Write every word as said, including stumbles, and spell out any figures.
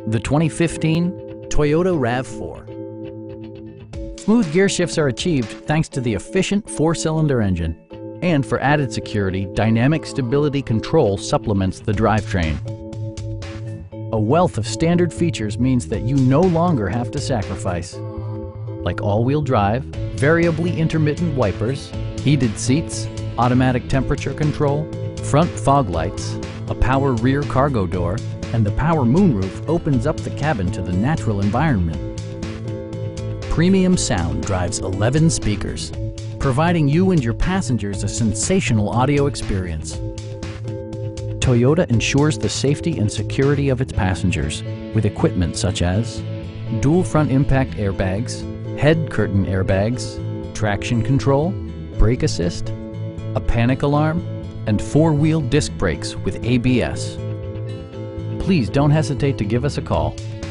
The twenty fifteen Toyota RAV four. Smooth gear shifts are achieved thanks to the efficient four-cylinder engine. And for added security, dynamic stability control supplements the drivetrain. A wealth of standard features means that you no longer have to sacrifice, like all-wheel drive, variably intermittent wipers, heated seats, automatic temperature control, front fog lights, a power rear cargo door, and the power moonroof opens up the cabin to the natural environment. Premium sound drives eleven speakers, providing you and your passengers a sensational audio experience. Toyota ensures the safety and security of its passengers with equipment such as dual front impact airbags, head curtain airbags, traction control, brake assist, a panic alarm, and four-wheel disc brakes with A B S. Please don't hesitate to give us a call.